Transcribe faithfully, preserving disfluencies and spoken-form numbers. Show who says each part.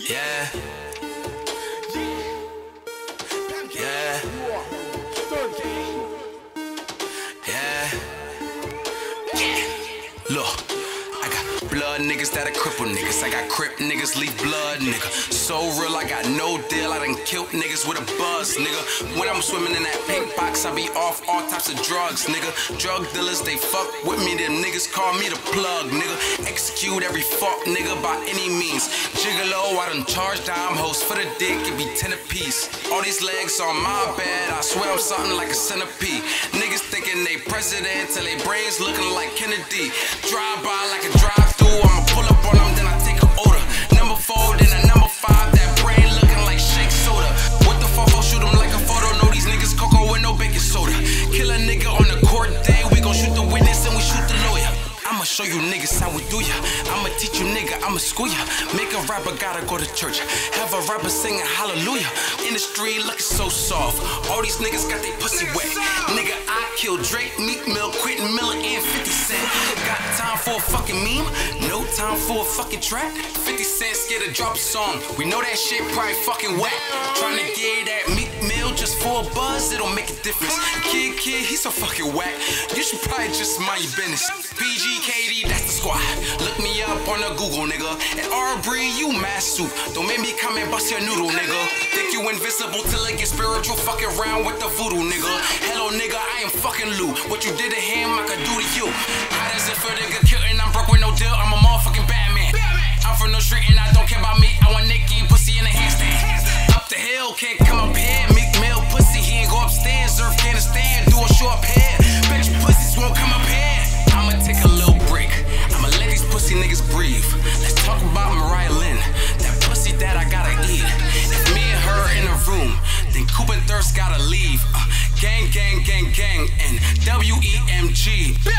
Speaker 1: Yeah. Yeah. Yeah. Look, I got blood niggas that are cripple niggas. I got crip niggas leave blood nigga. So real, I got no deal. I done killed niggas with a buzz nigga. When I'm swimming in that pink box, I be off all types of drugs nigga. Drug dealers, they fuck with me. Them niggas call me the plug nigga. Execute every fuck nigga by any means. Gigolo, I done charged dime hoes for the dick. It be ten apiece. All these legs on my bed, I swear I'm something like a centipede. Niggas thinking they president till they brains looking like Kennedy. Drive by like a drive-thru, I'ma pull up on them, then I take an order. Number four, then a number five, that brain looking like shake soda. What the fuck, shoot them like a photo, know these niggas cocoa with no baking soda. Kill a nigga on the court day, we gon' shoot the witness and we shoot the lawyer. I'ma show you niggas how we do ya. I'ma teach you nigga, I'ma school ya. Make a rapper gotta go to church. Have a rapper singing hallelujah. In the street looking so soft. All these niggas got they pussy wet. Nigga, I kill Drake, Meek Mill, Quentin Miller, and fifty cent. Got time for a fucking meme? No time for a fucking track? fifty cent scared to drop a song. We know that shit probably fucking whack. Trying to get that Meek Mill just for a buzz, it'll make a difference. Kid, kid, he's so fucking whack. You should probably just mind your business. P G K D, that's the squad. Look me up on the Google, nigga. And Aubrey, you mad soup. Don't make me come and bust your noodle, nigga. Think you invincible till it gets spiritual, fucking around with the voodoo, nigga. Hello, nigga, I am fucking Lou. What you did to him, I could do to you. How does it feel to get killed and I'm broke with no deal? I'm a motherfucking Batman. I'm from no street and I don't care about me. I want Nicki, pussy in a handstand. Up the hill, can't come up here. Meek Mill, pussy, he ain't go upstairs. Surf can't stand, do a show up here. Bet you pussies won't come up here. I'ma take a little break. I'ma let these pussy niggas breathe. Let's talk about Mariah Lynn. That pussy that I gotta eat. If me and her in a room, then Coop and Thirst gotta leave. Uh, gang, gang, gang, gang, and W E M G.